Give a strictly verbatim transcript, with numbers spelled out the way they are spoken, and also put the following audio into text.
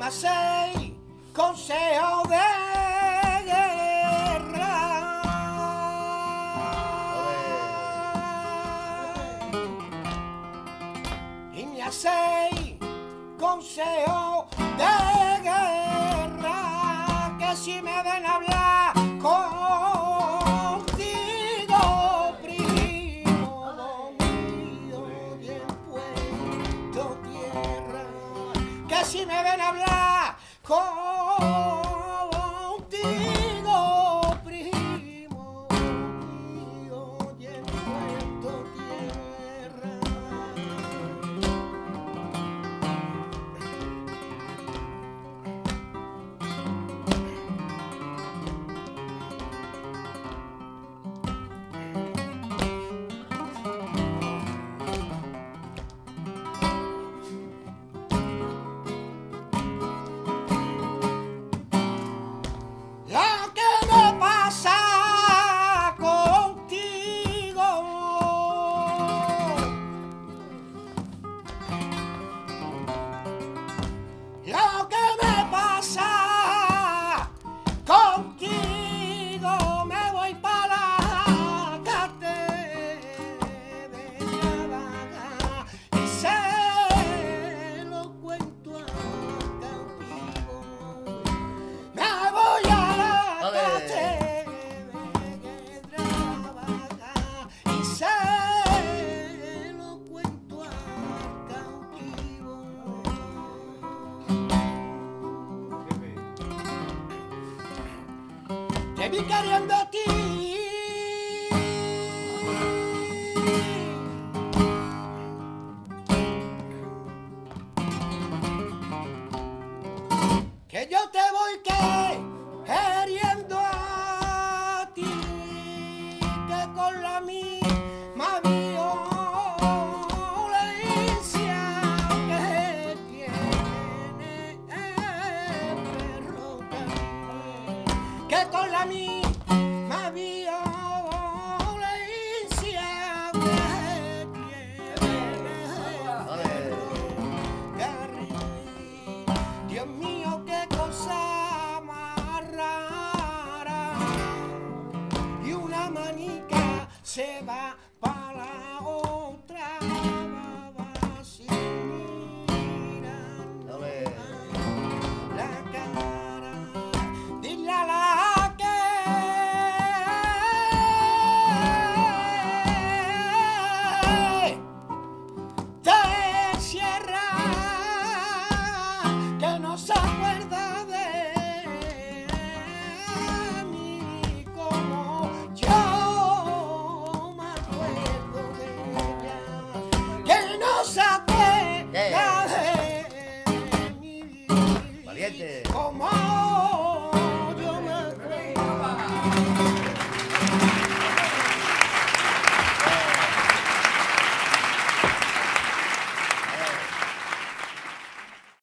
me hacéis consejo de guerra. Y me hacéis consejo de guerra, que si me ven hablar contigo, primo mío, bien puesto tierra, que si me ven hablar contigo, primo mío, bien puesto tierra. Lo que me pasa contigo, me voy para la catedral y se lo cuento a cautivo. Me voy a la catedral y se lo cuento a cautivo. Te vi queriendo a ti, que yo te voy queriendo a ti, que con la misma violencia que tiene el ferrocarril, que con la misma violencia que tiene el ferrocarril. Dios mío, qué cosa más rara, y una manica se va para la otra, va sin mirar la cara. Dile a la que no se acuerda de mí como yo me acuerdo de ella, que no se acuerda de mí como